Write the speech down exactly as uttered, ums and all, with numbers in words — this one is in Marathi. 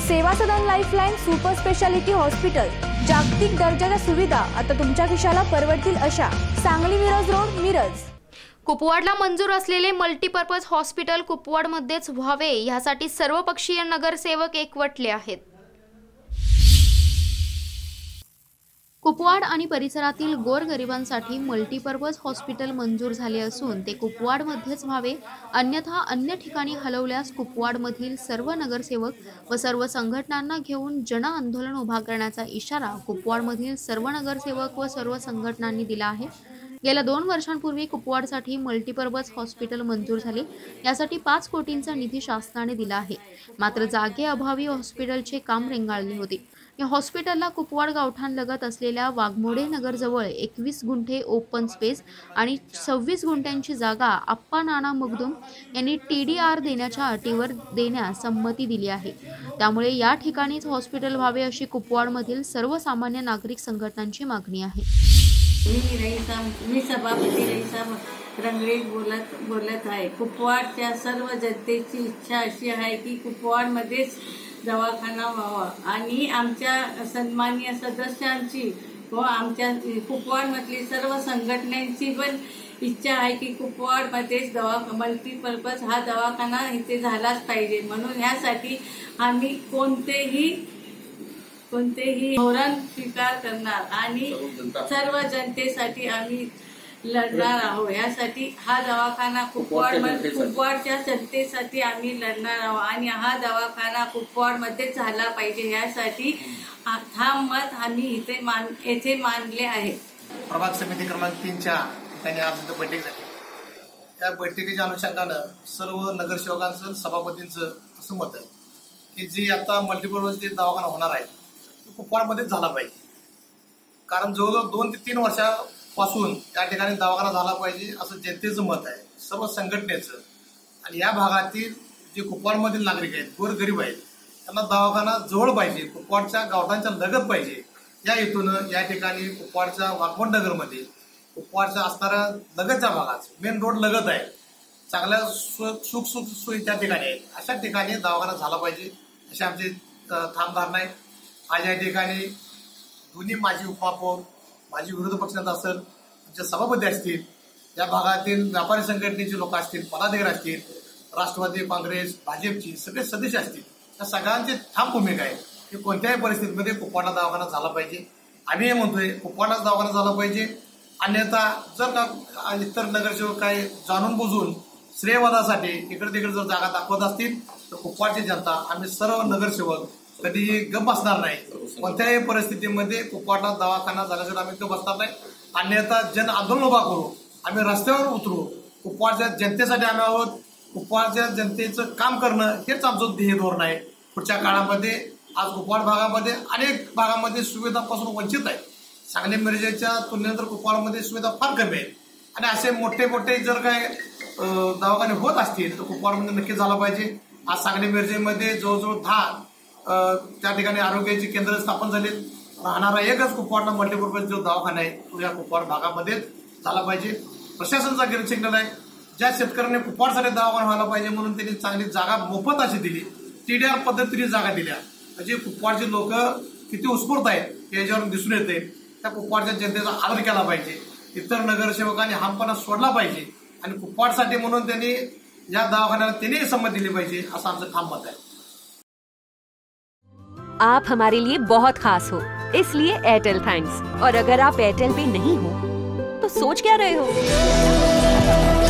सेवा Sadan lifeline super speciality hospital, जागतिक दर्जाच्या सुविधा आता तुमच्या खिशाला परवडतील अशा। सांगली मिरज रोड, मिरज। कुपवाडला मंजूर असलेले मल्टीपर्पज हॉस्पिटल कुपवाडमध्येच व्हावे यासाठी सर्वपक्षीय नगरसेवक एकवटले आहेत। कुपवाड आणि परिसरातील गोरगरिबांसाठी मल्टीपर्पज हॉस्पिटल मंजूर झाले असून ते कुपवाडमध्येच व्हावे, अन्यथा अन्य ठिकाणी हलवल्यास कुपवाडमधील सर्व नगरसेवक व सर्व संघटनांना घेऊन जन आंदोलन उभा करण्याचा इशारा कुपवाडमधील सर्व नगरसेवक व सर्व संघटनांनी दिला आहे। गेल्या दोन वर्षांपूर्वी कुपवाडसाठी मल्टीपर्पज हॉस्पिटल मंजूर झाले, यासाठी पाच कोटींचा निधी शासनाने दिला आहे। मात्र जागेअभावी हॉस्पिटलचे काम रेंगाळले होते। या हॉस्पिटलला कुपवाड गावठाणलगत असलेल्या वाघमोडे नगरजवळ एकवीस गुंठे ओपन स्पेस आणि सव्वीस गुंठ्यांची जागा आप्पा नाना मगदूम यांनी टी डी आर देण्याच्या अटीवर देण्यास संमती दिली आहे। त्यामुळे या ठिकाणीच हॉस्पिटल व्हावे अशी कुपवाडमधील सर्वसामान्य नागरिक संघटनांची मागणी आहे। मी रईसा मी सभापती रईसा रंगळे बोलत बोलत आहे। कुपवाडच्या सर्व जनतेची इच्छा अशी आहे की कुपवाडमध्येच दवाखाना व्हावा आणि आमच्या सन्माननीय सदस्यांची व आमच्या कुपवाडमधली सर्व संघटनांची पण इच्छा आहे की कुपवाडमध्येच दवा मल्टीपर्पज हा दवाखाना इथे झालाच पाहिजे। म्हणून यासाठी आम्ही कोणतेही कोणतेही धोरण स्वीकार करणार आणि सर्व जनतेसाठी आम्ही लढणार आहोत। यासाठी हा दवाखाना कुपवाड कुपवाडच्या जनतेसाठी आम्ही लढणार आहोत आणि हा दवाखाना कुपवाडमध्ये झाला पाहिजे, यासाठी ठाम मत आम्ही इथे मान येथे मांडले आहे। प्रभाग समिती क्रमांक तीनच्या ठिकाणी आज बैठक झाली। त्या बैठकीच्या अनुषंगानं सर्व नगरसेवकांचं सभापतींचं असं मत आहे की जी आता मल्टीपर्पज दवाखाना होणार आहे तो कुपवाडमध्येच झाला पाहिजे, कारण जवळजवळ दोन ते तीन वर्षापासून त्या ठिकाणी दवाखाना झाला पाहिजे असं जनतेचं मत आहे, सर्व संघटनेचं। आणि या भागातील जे कुपवाडमधील नागरिक आहेत, गोरगरीब आहेत, त्यांना दवाखाना जवळ पाहिजे, कुपवाडच्या गावठांच्या लगत पाहिजे। या हेतून या ठिकाणी कुपवाडच्या वाघमोड नगरमध्ये कुपवाडच्या असणाऱ्या लगतच्या भागात मेन रोड लगत आहे, चांगल्या सुख सुख सोयी त्या ठिकाणी आहेत, अशा ठिकाणी दवाखाना झाला पाहिजे अशी आमची ठाम धारणा आहे। आज या ठिकाणी दोन्ही माजी उपमहापौर, माजी विरोधी पक्षनेता असेल, आमचे सभापती असतील, या भागातील व्यापारी संघटनेचे लोक असतील, पदाधिकारी असतील, राष्ट्रवादी काँग्रेस भाजपची सगळे सदस्य असतील, त्या सगळ्यांची ठाम भूमिका आहे की कोणत्याही परिस्थितीमध्ये कुपवाडला दवाखाना झाला पाहिजे। आम्ही हे म्हणतोय कुपवाडलाच दवाखाना झाला पाहिजे, अन्यथा जर का इतर नगरसेवक काही जाणून बुजून श्रेयवादासाठी इकडे तिकडे जर जागा दाखवत असतील तर कुपवाडची जनता, आम्ही सर्व नगरसेवक कधी गप बसणार नाही। कोणत्याही परिस्थितीमध्ये कुपवाडला दवाखाना झाल्याशिवाय आम्ही गप बसणार नाही, अन्यथा जन आंदोलन उभा करू, आम्ही रस्त्यावर उतरू। कुपवाडच्या जनतेसाठी आम्ही आहोत, कुपवाडच्या जनतेचं काम करणं हेच आमचं ध्येय धोरण आहे। पुढच्या काळामध्ये आज कुपवाड भागामध्ये अनेक भागामध्ये सुविधापासून वंचित आहे। सांगली मिरजेच्या तुलनेनंतर कुपवाडमध्ये सुविधा फार कमी आहेत आणि असे मोठे मोठे जर काय दवाखाने होत असतील तर कुपवाडमध्ये नक्की झाला पाहिजे। आज सांगली मिरजेमध्ये जवळजवळ दहा त्या ठिकाणी आरोग्याची केंद्र स्थापन झाली, राहणारा एकच कुपवाडला मल्टीपर्पज जो दवाखाना आहे तो या कुपवाड भागामध्येच झाला पाहिजे। प्रशासनाचा गिर सिग्नल आहे, ज्या शेतकऱ्यांनी कुपवाडसाठी दवाखाना व्हायला पाहिजे म्हणून त्यांनी चांगली जागा मोफत अशी दिली, टीडीआर पद्धतीने जागा दिल्या, म्हणजे कुपवाडचे लोक किती उत्स्फूर्त आहेत याच्यावर दिसून येते। त्या कुपवाडच्या जनतेचा आदर केला पाहिजे, इतर नगरसेवकांनी हमपणा सोडला पाहिजे आणि कुपवाडसाठी म्हणून त्यांनी या दवाखान्याला त्यांनी संमती दिली पाहिजे असं आमचं ठाम मत आहे। आप हमारे लिए बहुत खास हो, इसलिए एयरटेल थैंक्स। और अगर आप एयरटेल पे नहीं हो तो सोच क्या रहे हो?